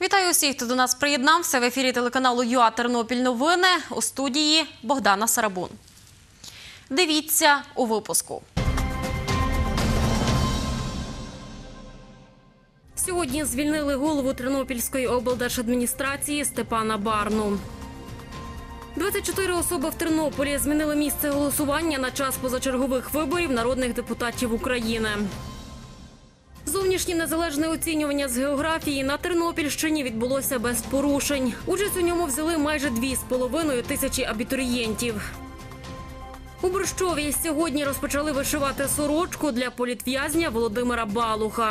Вітаю усіх, хто до нас приєднався. В ефірі телеканалу ЮА Тернопіль новини. У студії Богдана Сарабун. Дивіться у випуску. Сьогодні звільнили голову Тернопільської облдержадміністрації Степана Барну. 24 особи в Тернополі змінили місце голосування на час позачергових виборів народних депутатів України. Зовнішнє незалежне оцінювання з географії на Тернопільщині відбулося без порушень. Участь у ньому взяли майже 2,5 тисячі абітурієнтів. У Борщові сьогодні розпочали вишивати сорочку для політв'язня Володимира Балуха.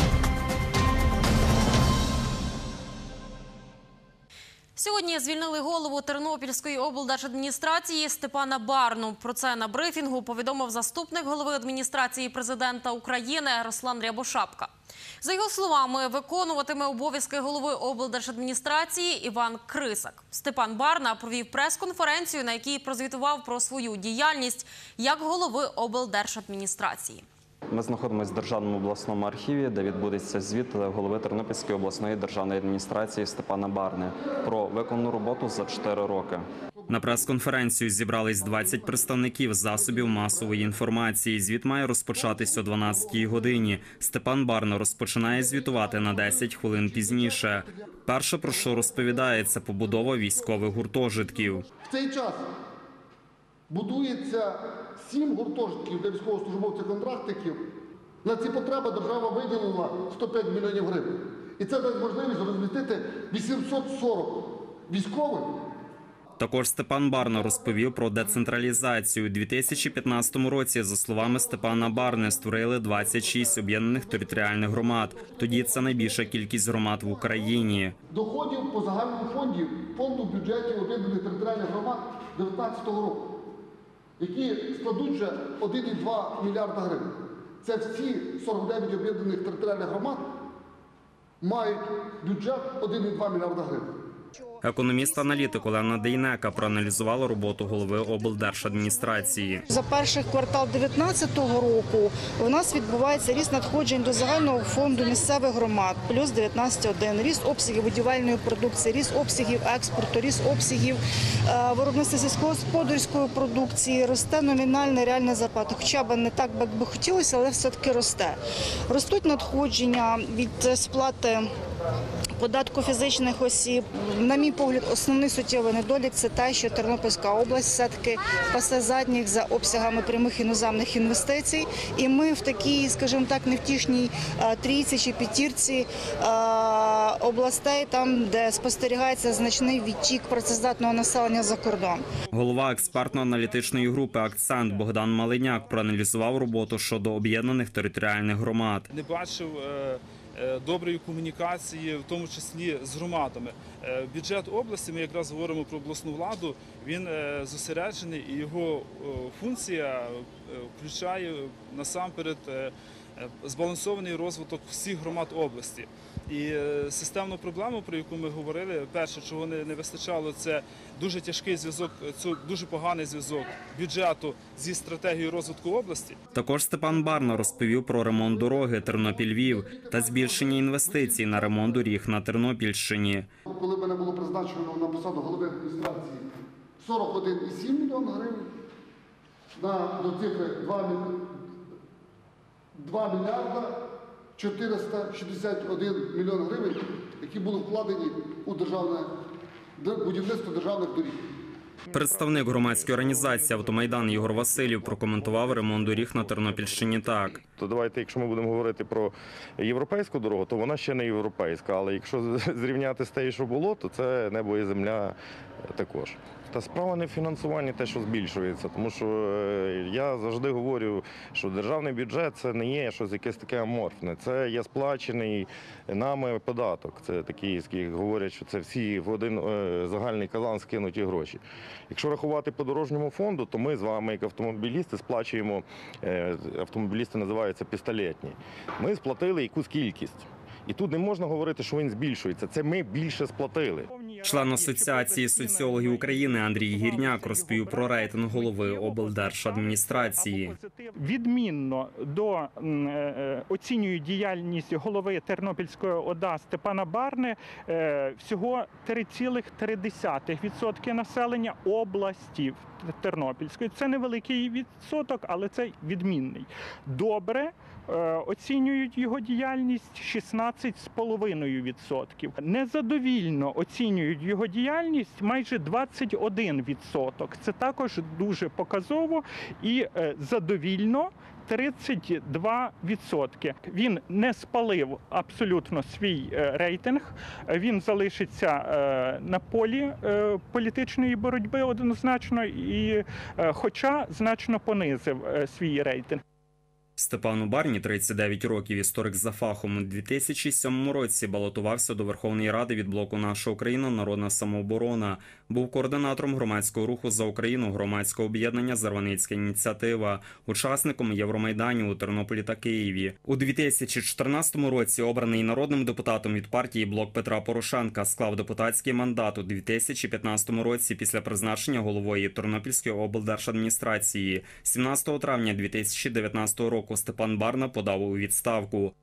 Сьогодні звільнили голову Тернопільської облдержадміністрації Степана Барну. Про це на брифінгу повідомив заступник голови адміністрації президента України Руслан Рябошапка. За його словами, виконуватиме обов'язки голови облдержадміністрації Іван Крисак. Степан Барна провів прес-конференцію, на якій прозвітував про свою діяльність як голови облдержадміністрації. Ми знаходимося в Державному обласному архіві, де відбудеться звіт голови Тернопільської обласної державної адміністрації Степана Барни про виконану роботу за 4 роки. На прес-конференцію зібрались 20 представників засобів масової інформації. Звіт має розпочатись о 12-й годині. Степан Барна розпочинає звітувати на 10 хвилин пізніше. Перше, про що розповідає, це побудова військових гуртожитків. В цей час будується 7 гуртожитків для військовослужбовців-контрактників. На ці потреби держава виділила 105 мільйонів гривень. І це дасть можливість розмістити 840 військових. Також Степан Барна розповів про децентралізацію. У 2015 році, за словами Степана Барни, створили 26 об'єднаних територіальних громад. Тоді це найбільша кількість громад в Україні. Доходів по загальному фонду бюджетів об'єднаних територіальних громад 2019 року, які складуть вже 1,2 мільярда гривень. Це всі 49 об'єднаних територіальних громад мають бюджет 1,2 мільярда гривень. Економіст-аналітик Олена Дейнека проаналізувала роботу голови облдержадміністрації. За перший квартал 2019 року у нас відбувається ріст надходжень до загального фонду місцевих громад, плюс 19,1. Ріст обсягів будівельної продукції, ріст обсягів експорту, ріст обсягів виробництва сільськогосподарської продукції, росте номінальний реальний зарплата. Хоча б не так, як би хотілося, але все-таки росте. Ростуть надходження від сплати податку фізичних осіб. На мій погляд, основний суттєвий недолік – це те, що Тернопільська область все-таки пасе задніх за обсягами прямих іноземних інвестицій. І ми в такій, скажімо так, невтішній трійці чи п'ятірці областей, там, де спостерігається значний відтік працездатного населення за кордон. Голова експертно-аналітичної групи «Акцент» Богдан Малиняк проаналізував роботу щодо об'єднаних територіальних громад. Не бачив доброї комунікації, в тому числі з громадами. Бюджет області, ми якраз говоримо про обласну владу, він зосереджений і його функція включає насамперед збалансований розвиток всіх громад області. І системну проблему, про яку ми говорили, перше, чого не вистачало, це дуже тяжкий зв'язок, дуже поганий зв'язок бюджету зі стратегією розвитку області. Також Степан Барна розповів про ремонт дороги Тернопіль-Львів та збільшення інвестицій на ремонт доріг на Тернопільщині. Коли мене було призначено на посаду голови адміністрації 41,7 мільйона гривень, до цифри 2 мільярда 461 мільйон гривень, які були вкладені у будівництво державних доріг. Представник громадської організації «Автомайдан» Ігор Василів прокоментував ремонт доріг на Тернопільщині так. То давайте, якщо ми будемо говорити про європейську дорогу, то вона ще не європейська, але якщо зрівняти з тією, що було, то це небо і земля також. Та справа не в фінансуванні те, що збільшується, тому що я завжди говорю, що державний бюджет – це не є щось якесь таке аморфне, це є сплачений нами податок. Це такі, які говорять, що це всі в один загальний казан скинуті гроші. Якщо рахувати по дорожньому фонду, то ми з вами, як автомобілісти, сплачуємо, автомобілісти називаються пістолетні, ми сплатили якусь кількість. І тут не можна говорити, що він збільшується, це ми більше сплатили. Член Асоціації соціологів України Андрій Гірняк розповів про рейтинг голови облдержадміністрації. Відмінно оцінюють діяльність голови Тернопільської ОДА Степана Барни всього 3,3% населення області Тернопільської. Це невеликий відсоток, але це відмінний. Добре оцінюють його діяльність 16,5%. Незадовільно оцінюють його діяльність майже 21%. Це також дуже показово і задовільно 32%. Він не спалив абсолютно свій рейтинг, він залишиться на полі політичної боротьби однозначно, і хоча значно понизив свій рейтинг. Степану Барні 39 років, історик за фахом. У 2007 році балотувався до Верховної Ради від блоку «Наша Україна. Народна самооборона». Був координатором громадського руху «За Україну», громадського об'єднання «Зарваницька ініціатива», учасником Євромайданів у Тернополі та Києві. У 2014 році обраний народним депутатом від партії «Блок Петра Порошенка», склав депутатський мандат. У 2015 році після призначення головою Тернопільської облдержадміністрації. 17 травня 2019 року Степан Барна подав у відставку.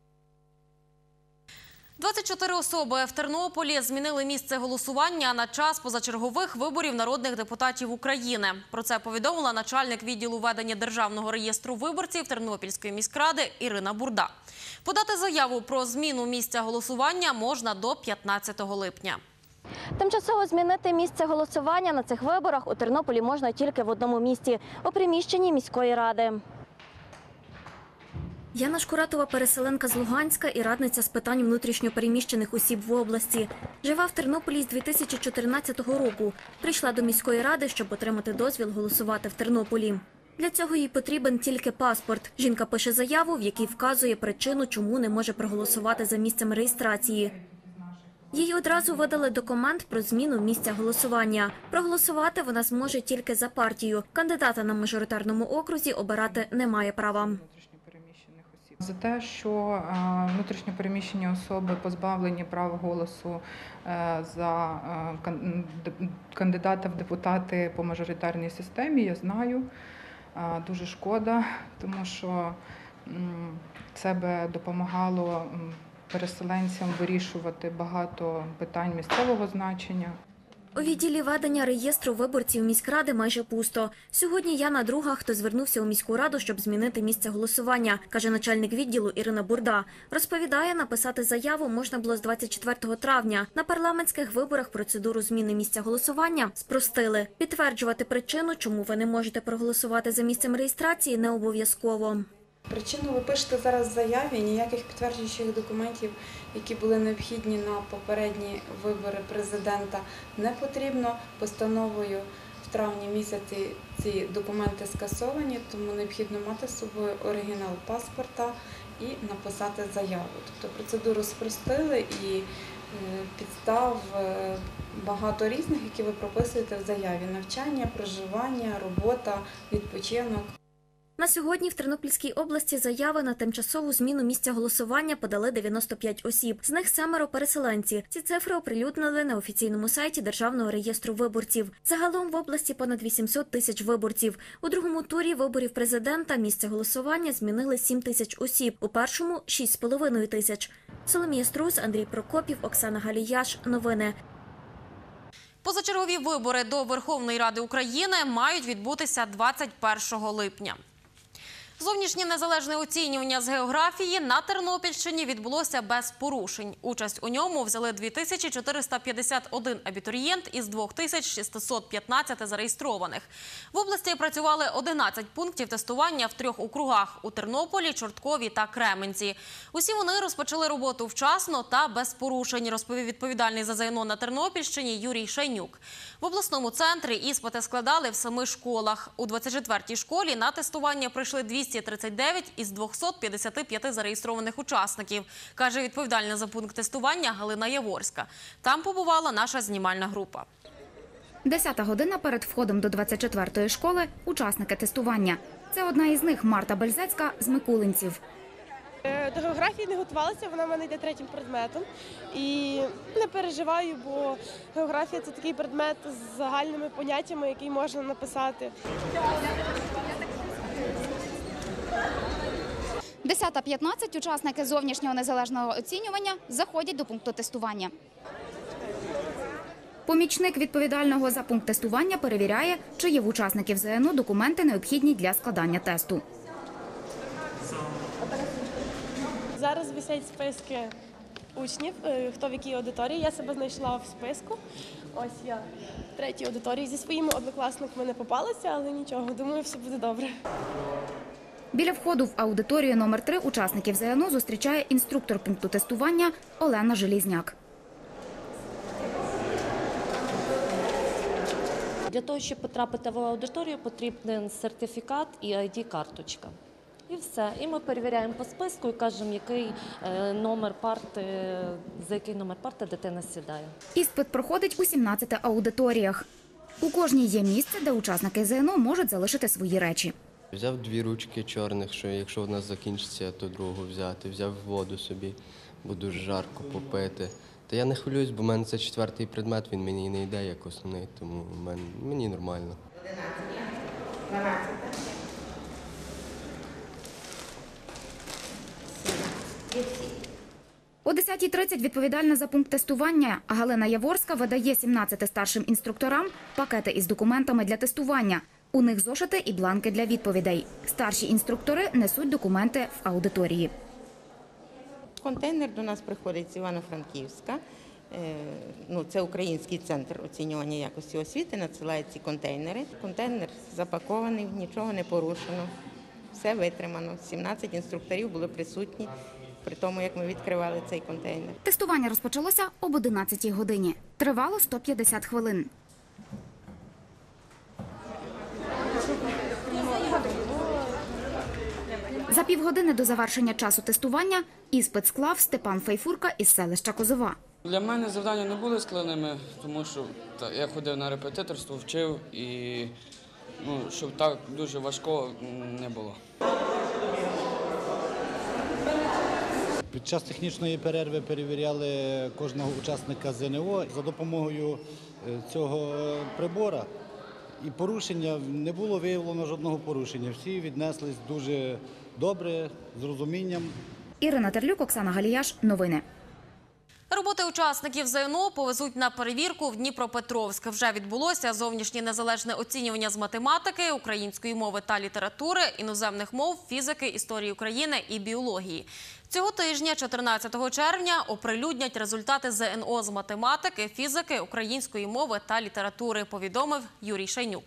24 особи в Тернополі змінили місце голосування на час позачергових виборів народних депутатів України. Про це повідомила начальник відділу ведення Державного реєстру виборців Тернопільської міськради Ірина Бурда. Подати заяву про зміну місця голосування можна до 15 липня. Тимчасово змінити місце голосування на цих виборах у Тернополі можна тільки в одному місці – у приміщенні міської ради. Яна Шкуратова – переселенка з Луганська і радниця з питань внутрішньопереміщених осіб в області. Жива в Тернополі з 2014 року. Прийшла до міської ради, щоб отримати дозвіл голосувати в Тернополі. Для цього їй потрібен тільки паспорт. Жінка пише заяву, в якій вказує причину, чому не може проголосувати за місцем реєстрації. Їй одразу видали документ про зміну місця голосування. Проголосувати вона зможе тільки за партію. Кандидата на мажоритарному окрузі обирати не має права. За те, що внутрішньопереміщені особи позбавлені права голосу за кандидата в депутати по мажоритарній системі, я знаю. Дуже шкода, тому що це би допомагало переселенцям вирішувати багато питань місцевого значення. У відділі ведення реєстру виборців міськради майже пусто. Сьогодні Яна друга, хто звернувся у міську раду, щоб змінити місце голосування, каже начальник відділу Ірина Бурда. Розповідає, написати заяву можна було з 24 травня. На парламентських виборах процедуру зміни місця голосування спростили. Підтверджувати причину, чому ви не можете проголосувати за місцем реєстрації, не обов'язково. Причину ви пишете зараз в заяві, ніяких підтверджуючих документів, які були необхідні на попередні вибори президента, не потрібно. Постановою в травні місяці ці документи скасовані, тому необхідно мати з собою оригінал паспорта і написати заяву. Тобто процедуру спростили і підстав багато різних, які ви прописуєте в заяві. Навчання, проживання, робота, відпочинок. На сьогодні в Тернопільській області заяви на тимчасову зміну місця голосування подали 95 осіб. З них 7 – переселенці. Ці цифри оприлюднили на офіційному сайті Державного реєстру виборців. Загалом в області понад 800 тисяч виборців. У другому турі виборів президента місце голосування змінили 7 тисяч осіб. У першому – 6,5 тисяч. Соломія Струс, Андрій Прокопів, Оксана Галіяш. Новини. Позачергові вибори до Верховної Ради України мають відбутися 21 липня. Зовнішнє незалежне оцінювання з географії на Тернопільщині відбулося без порушень. Участь у ньому взяли 2451 абітурієнт із 2615 зареєстрованих. В області працювали 11 пунктів тестування в 3 округах – у Тернополі, Чорткові та Кременці. Усі вони розпочали роботу вчасно та без порушень, розповів відповідальний за ЗНО на Тернопільщині Юрій Шайнюк. В обласному центрі іспити складали в 7 школах. У 24-й школі на тестування прийшли 239 із 255 зареєстрованих учасників, каже відповідальна за пункт тестування Галина Яворська. Там побувала наша знімальна група. 10-та година перед входом до 24-ї школи – учасники тестування. Це одна із них – Марта Бельзецька з Микулинців. До географії не готувалася, вона в мене йде третім предметом. І не переживаю, бо географія – це такий предмет з загальними поняттями, який можна написати. 10:15 учасники зовнішнього незалежного оцінювання заходять до пункту тестування. Помічник відповідального за пункт тестування перевіряє, чи є в учасників ЗНО документи, необхідні для складання тесту. Зараз висять списки учнів, хто в якій аудиторії. Я себе знайшла в списку. Ось я в третій аудиторії. Зі своїми однокласниками не попалася, але нічого, думаю, все буде добре. Біля входу в аудиторію номер 3 учасників ЗНО зустрічає інструктор пункту тестування Олена Желізняк. Для того, щоб потрапити в аудиторію, потрібен сертифікат і ID-карточка. І все. І ми перевіряємо по списку і кажемо, який номер парти, за який номер парти дитина сідає. Іспит проходить у 17 аудиторіях. У кожній є місце, де учасники ЗНО можуть залишити свої речі. Взяв 2 ручки чорних, що якщо в нас закінчиться, то другу взяти. Взяв воду собі, бо дуже жарко попити. Та я не хвилююсь, бо в мене це 4-й предмет, він мені не йде як основний, тому мені нормально. 12. О 10:30 відповідальна за пункт тестування Галина Яворська видає 17 старшим інструкторам пакети із документами для тестування. У них зошити і бланки для відповідей. Старші інструктори несуть документи в аудиторії. Контейнер до нас приходить з Івано-Франківська. Це Український центр оцінювання якості освіти, надсилає ці контейнери. Контейнер запакований, нічого не порушено, все витримано. 17 інструкторів були присутні при тому, як ми відкривали цей контейнер. Тестування розпочалося об 11:00 годині. Тривало 150 хвилин. За півгодини до завершення часу тестування іспит склав Степан Фейфурка із селища Козова. Для мене завдання не були складними, тому що я ходив на репетиторство, вчив і щоб так дуже важко не було. Під час технічної перерви перевіряли кожного учасника ЗНО за допомогою цього прибора. І порушення, не було виявлено жодного порушення. Всі віднеслись дуже добре, з розумінням. Ірина Терлюк, Оксана Галіяш. Новини. Роботи учасників ЗНО повезуть на перевірку в Дніпропетровськ. Вже відбулося зовнішнє незалежне оцінювання з математики, української мови та літератури, іноземних мов, фізики, історії України і біології. Цього тижня, 14 червня, оприлюднять результати ЗНО з математики, фізики, української мови та літератури, повідомив Юрій Шайнюк.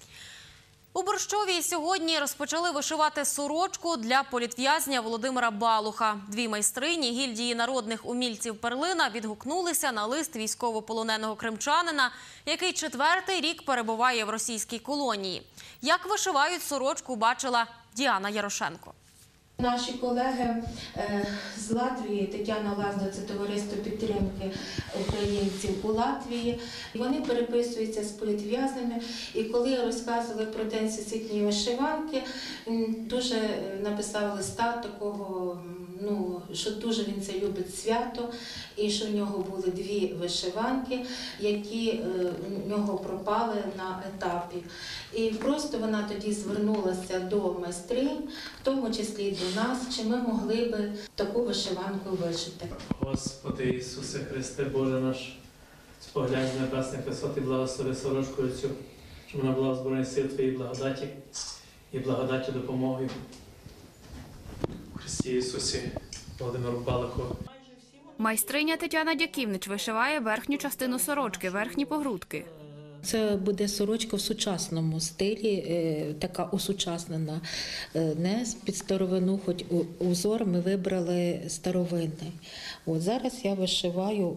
У Борщові сьогодні розпочали вишивати сорочку для політв'язня Володимира Балуха. 2 майстрині гільдії народних умільців «Перлина» відгукнулися на лист військовополоненого кримчанина, який 4-й рік перебуває в російській колонії. Як вишивають сорочку, бачила Діана Ярошенко. Наші колеги з Латвії, Тетяна Лазда, це товариство підтримки українців у Латвії, вони переписуються з політв'язнями. І коли розказували про День всесвітньої вишиванки, дуже написав листа такого, що дуже він це любить свято, і що в нього були 2 вишиванки, які в нього пропали на етапі. І просто вона тоді звернулася до майстринь, в тому числі і до нас, чи ми могли би таку вишиванку вишити. Господи Ісусе Христе, Боже наш, споглянь з небесних висот і благослови сорочкою цю, щоб вона була в збройних сил Твоїй благодаті і благодаті допомоги. У Христі Ісусі, Володимиру Балуху. Майстриня Тетяна Дяківнич вишиває верхню частину сорочки, верхні погрудки. Це буде сорочка в сучасному стилі, така усучаснена, не під старовину, хоч узор ми вибрали старовинний. Зараз я вишиваю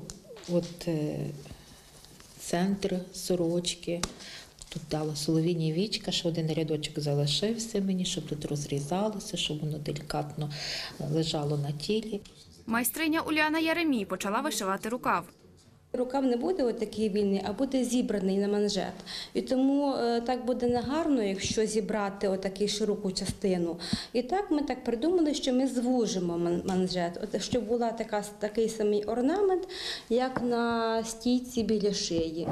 центр сорочки. Тут дала солов'їні вічка, що один рядочок залишився мені, щоб тут розрізалося, щоб воно делікатно лежало на тілі. Майстриня Уляна Яремій почала вишивати рукав. Рукав не буде отакий вільний, а буде зібраний на манжет. І тому так буде негарно, якщо зібрати отаку широку частину. І так ми так придумали, що ми звужимо манжет, щоб був такий самий орнамент, як на стійці біля шиї.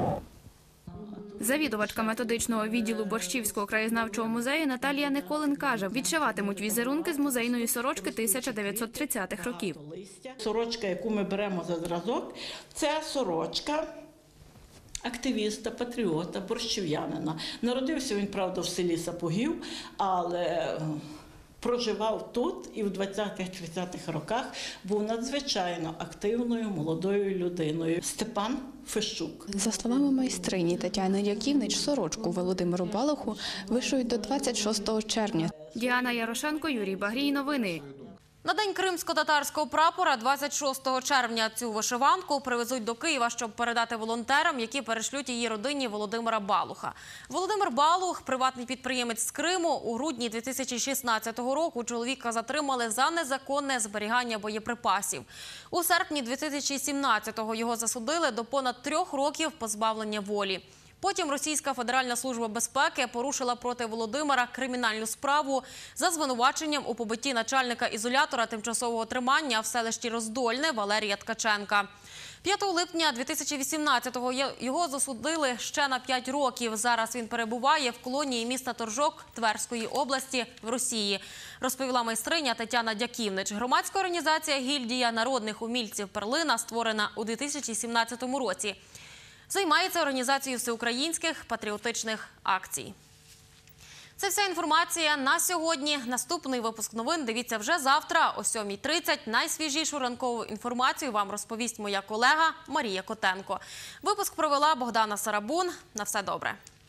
Завідувачка методичного відділу Борщівського краєзнавчого музею Наталія Николин каже, відшиватимуть візерунки з музейної сорочки 1930-х років. Сорочка, яку ми беремо за зразок, це сорочка активіста, патріота, борщів'янина. Народився він, правда, в селі Сапогів, але проживав тут і в 20-30-х роках був надзвичайно активною молодою людиною. Степан Фещук. За словами майстрині Тетяни Дяківнич, сорочку Володимиру Балуху вишиють до 26 червня. Діана Ярошенко, Юрій Багрій. Новини. На День кримсько-татарського прапора 26 червня цю вишиванку привезуть до Києва, щоб передати волонтерам, які перешлють її родині Володимира Балуха. Володимир Балух – приватний підприємець з Криму. У грудні 2016 року чоловіка затримали за незаконне зберігання боєприпасів. У серпні 2017-го його засудили до понад 3 років позбавлення волі. Потім Російська Федеральна служба безпеки порушила проти Володимира кримінальну справу за звинуваченням у побитті начальника ізолятора тимчасового тримання в селищі Роздольне Валерія Ткаченка. 5 липня 2018-го його засудили ще на 5 років. Зараз він перебуває в колонії міста Торжок Тверської області в Росії, розповіла майстриня Тетяна Дяківнич. Громадська організація «Гільдія народних умільців Перлина» створена у 2017 році. Займається організацією всеукраїнських патріотичних акцій. Це вся інформація на сьогодні. Наступний випуск новин дивіться вже завтра о 7:30. Найсвіжішу ранкову інформацію вам розповість моя колега Марія Котенко. Випуск провела Богдана Сарабун. На все добре.